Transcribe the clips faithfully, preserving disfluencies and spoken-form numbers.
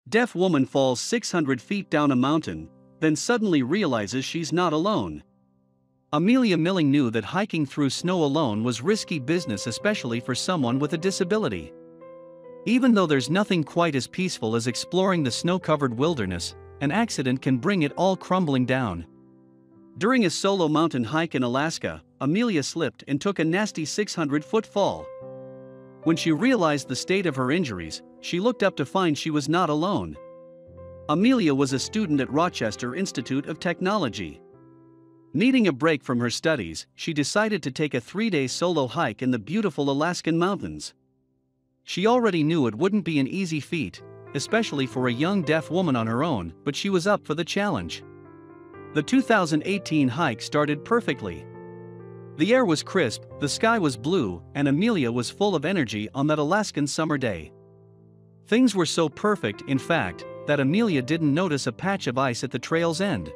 Deaf woman falls six hundred feet down a mountain, then suddenly realizes she's not alone. Amelia Milling knew that hiking through snow alone was risky business, especially for someone with a disability. Even though there's nothing quite as peaceful as exploring the snow-covered wilderness, an accident can bring it all crumbling down. During a solo mountain hike in Alaska, Amelia slipped and took a nasty six hundred foot fall. When she realized the state of her injuries, she looked up to find she was not alone. Amelia was a student at Rochester Institute of Technology. Needing a break from her studies, she decided to take a three-day solo hike in the beautiful Alaskan mountains. She already knew it wouldn't be an easy feat, especially for a young deaf woman on her own, but she was up for the challenge. The two thousand eighteen hike started perfectly. The air was crisp, the sky was blue, and Amelia was full of energy on that Alaskan summer day. Things were so perfect, in fact, that Amelia didn't notice a patch of ice at the trail's end.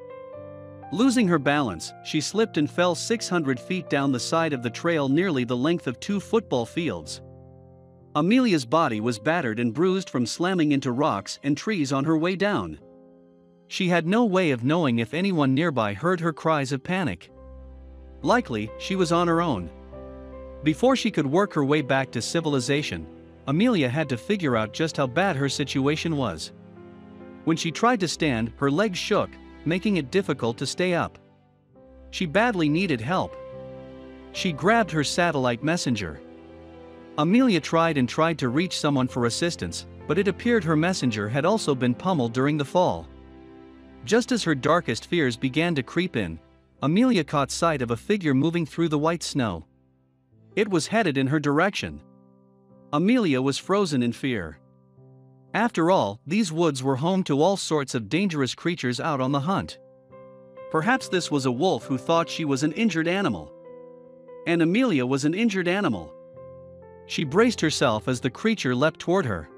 Losing her balance, she slipped and fell six hundred feet down the side of the trail, nearly the length of two football fields. Amelia's body was battered and bruised from slamming into rocks and trees on her way down. She had no way of knowing if anyone nearby heard her cries of panic. Likely, she was on her own. Before she could work her way back to civilization, Amelia had to figure out just how bad her situation was. When she tried to stand, her legs shook, making it difficult to stay up. She badly needed help. She grabbed her satellite messenger. Amelia tried and tried to reach someone for assistance, but it appeared her messenger had also been pummeled during the fall. Just as her darkest fears began to creep in, Amelia caught sight of a figure moving through the white snow. It was headed in her direction. Amelia was frozen in fear. After all, these woods were home to all sorts of dangerous creatures out on the hunt. Perhaps this was a wolf who thought she was an injured animal. And Amelia was an injured animal. She braced herself as the creature leapt toward her.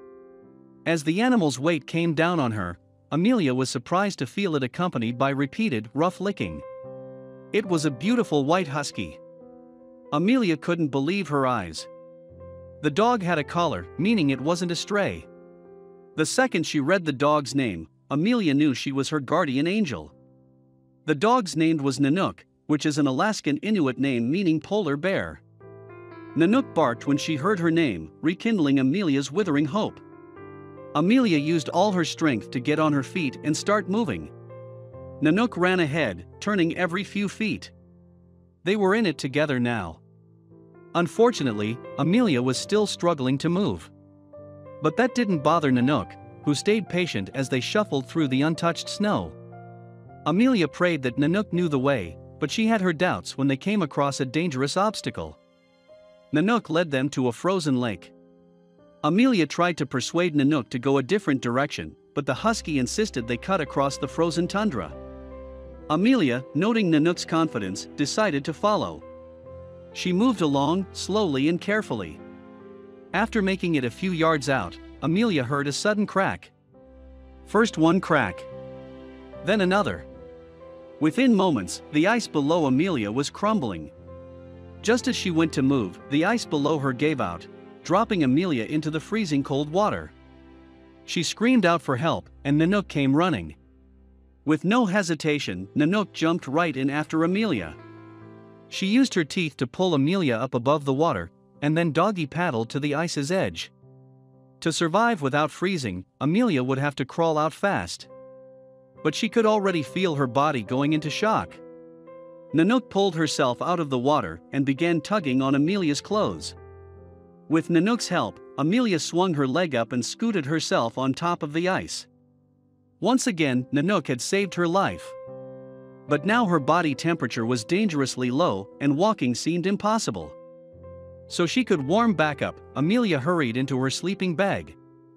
As the animal's weight came down on her, Amelia was surprised to feel it accompanied by repeated, rough licking. It was a beautiful white husky. Amelia couldn't believe her eyes. The dog had a collar, meaning it wasn't a stray. The second she read the dog's name, Amelia knew she was her guardian angel. The dog's name was Nanook, which is an Alaskan Inuit name meaning polar bear. Nanook barked when she heard her name, rekindling Amelia's withering hope. Amelia used all her strength to get on her feet and start moving. Nanook ran ahead, turning every few feet. They were in it together now. Unfortunately, Amelia was still struggling to move. But that didn't bother Nanook, who stayed patient as they shuffled through the untouched snow. Amelia prayed that Nanook knew the way, but she had her doubts when they came across a dangerous obstacle. Nanook led them to a frozen lake. Amelia tried to persuade Nanook to go a different direction, but the husky insisted they cut across the frozen tundra. Amelia, noting Nanook's confidence, decided to follow. She moved along, slowly and carefully. After making it a few yards out, Amelia heard a sudden crack. First one crack. Then another. Within moments, the ice below Amelia was crumbling. Just as she went to move, the ice below her gave out, dropping Amelia into the freezing cold water. She screamed out for help, and Nanook came running. With no hesitation, Nanook jumped right in after Amelia. She used her teeth to pull Amelia up above the water, and then doggy paddled to the ice's edge. To survive without freezing, Amelia would have to crawl out fast. But she could already feel her body going into shock. Nanook pulled herself out of the water and began tugging on Amelia's clothes. With Nanook's help, Amelia swung her leg up and scooted herself on top of the ice. Once again, Nanook had saved her life. But now her body temperature was dangerously low and walking seemed impossible. So she could warm back up, Amelia hurried into her sleeping bag.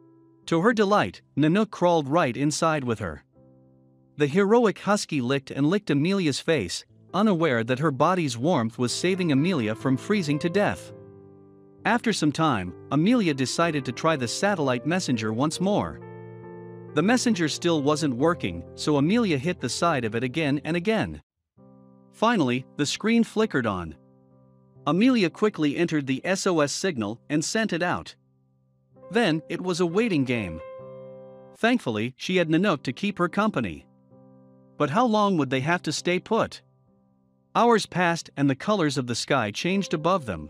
To her delight, Nanook crawled right inside with her. The heroic husky licked and licked Amelia's face, unaware that her body's warmth was saving Amelia from freezing to death. After some time, Amelia decided to try the satellite messenger once more. The messenger still wasn't working, so Amelia hit the side of it again and again. Finally, the screen flickered on. Amelia quickly entered the S O S signal and sent it out. Then, it was a waiting game. Thankfully, she had Nanook to keep her company. But how long would they have to stay put? Hours passed and the colors of the sky changed above them.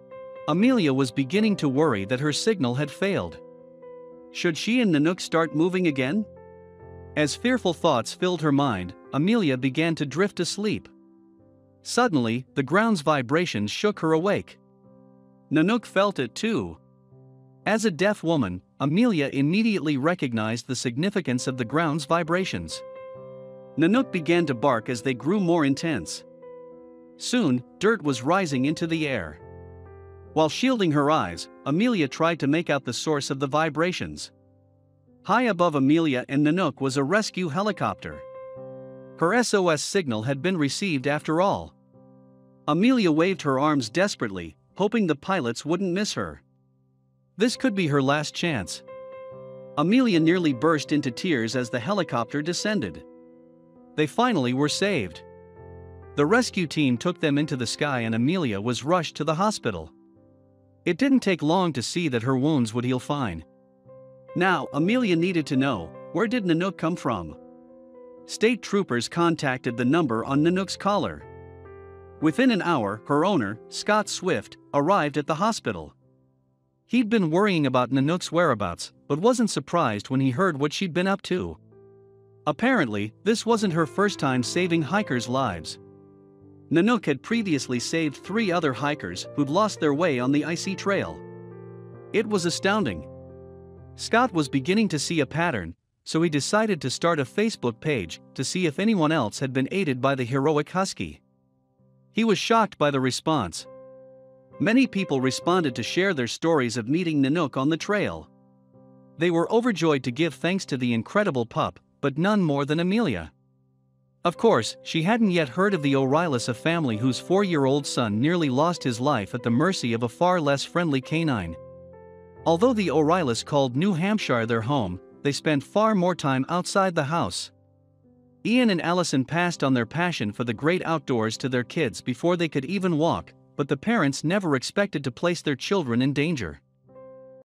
Amelia was beginning to worry that her signal had failed. Should she and Nanook start moving again? As fearful thoughts filled her mind, Amelia began to drift asleep. Suddenly, the ground's vibrations shook her awake. Nanook felt it too. As a deaf woman, Amelia immediately recognized the significance of the ground's vibrations. Nanook began to bark as they grew more intense. Soon, dirt was rising into the air. While shielding her eyes, Amelia tried to make out the source of the vibrations. High above Amelia and Nanook was a rescue helicopter. Her S O S signal had been received after all. Amelia waved her arms desperately, hoping the pilots wouldn't miss her. This could be her last chance. Amelia nearly burst into tears as the helicopter descended. They finally were saved. The rescue team took them into the sky and Amelia was rushed to the hospital. It didn't take long to see that her wounds would heal fine. Now, Amelia needed to know, where did Nanook come from? State troopers contacted the number on Nanook's collar. Within an hour, her owner, Scott Swift, arrived at the hospital. He'd been worrying about Nanook's whereabouts, but wasn't surprised when he heard what she'd been up to. Apparently, this wasn't her first time saving hikers' lives. Nanook had previously saved three other hikers who'd lost their way on the icy trail. It was astounding. Scott was beginning to see a pattern, so he decided to start a Facebook page to see if anyone else had been aided by the heroic husky. He was shocked by the response. Many people responded to share their stories of meeting Nanook on the trail. They were overjoyed to give thanks to the incredible pup, but none more than Amelia. Of course, she hadn't yet heard of the O'Reilly's, a family whose four-year-old son nearly lost his life at the mercy of a far less friendly canine. Although the O'Reilly's called New Hampshire their home, they spent far more time outside the house. Ian and Allison passed on their passion for the great outdoors to their kids before they could even walk, but the parents never expected to place their children in danger.